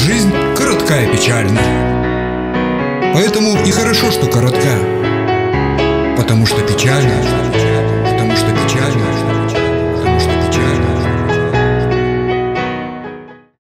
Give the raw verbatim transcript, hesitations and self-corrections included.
жизнь коротка и печальна. Поэтому и хорошо, что коротка, потому что печально